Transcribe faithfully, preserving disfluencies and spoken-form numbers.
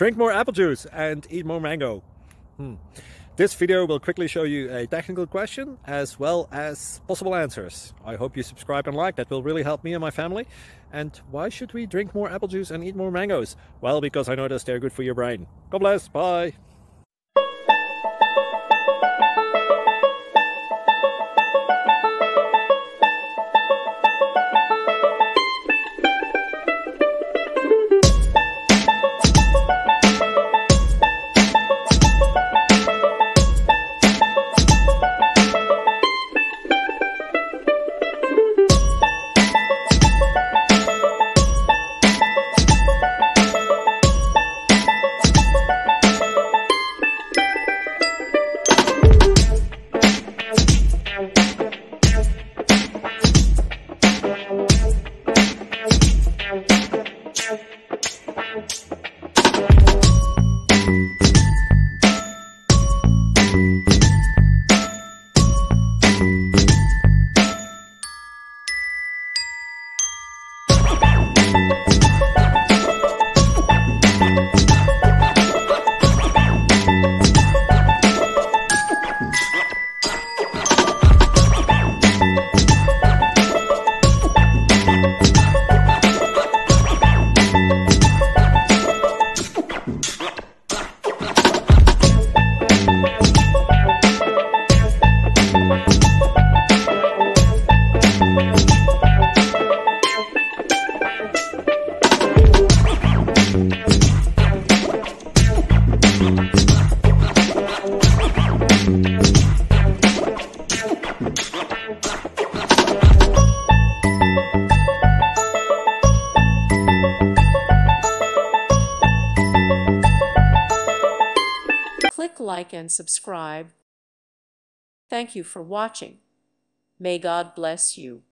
Drink more apple juice and eat more mango. Hmm. This video will quickly show you a technical question as well as possible answers. I hope you subscribe and like, that will really help me and my family. And why should we drink more apple juice and eat more mangoes? Well, because I noticed they're good for your brain. God bless, bye! Click like and subscribe. Thank you for watching. May God bless you.